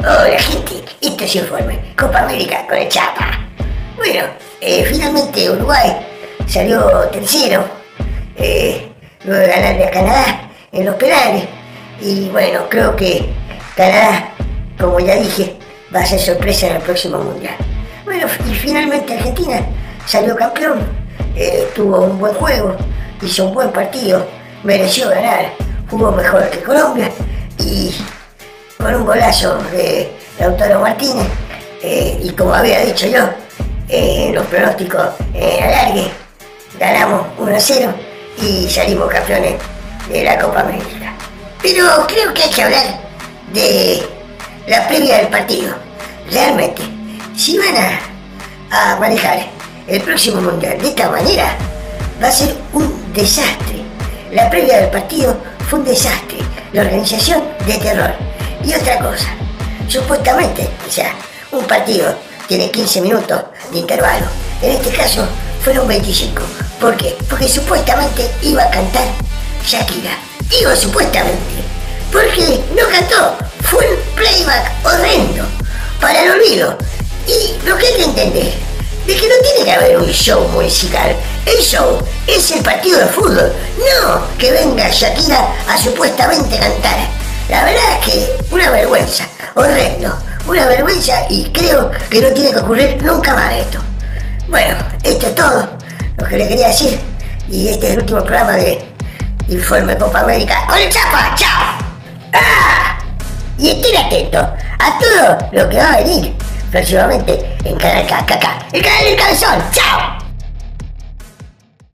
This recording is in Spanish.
Hola gente, esto es Informe Copa América con el Chapa. Bueno, finalmente Uruguay salió tercero, luego de ganarle a Canadá en los penales. Y bueno, creo que Canadá, como ya dije, va a ser sorpresa en el próximo Mundial. Bueno, y finalmente Argentina salió campeón, tuvo un buen juego, hizo un buen partido, mereció ganar, jugó mejor que Colombia y con un golazo de Lautaro Martínez, y como había dicho yo, en los pronósticos en alargue, ganamos 1-0 y salimos campeones de la Copa América. Pero creo que hay que hablar de la previa del partido. Realmente, si van a manejar el próximo Mundial de esta manera, va a ser un desastre. La previa del partido fue un desastre, la organización de terror. Y otra cosa, supuestamente, o sea, un partido tiene 15 minutos de intervalo. En este caso fueron 25. ¿Por qué? Porque supuestamente iba a cantar Shakira. Digo supuestamente, porque no cantó. Fue un playback horrendo, para el olvido. Y lo que hay que entender, de que no tiene que haber un show musical. El show es el partido de fútbol, no que venga Shakira a supuestamente cantar. La verdad es que una vergüenza, horrendo, una vergüenza, y creo que no tiene que ocurrir nunca más esto. Bueno, esto es todo lo que le quería decir, y este es el último programa de Informe Copa América con el Chapa. ¡Chao! ¡Ah! Y estén atentos a todo lo que va a venir próximamente en Canal KKK, el canal del Cabezón. ¡Chao!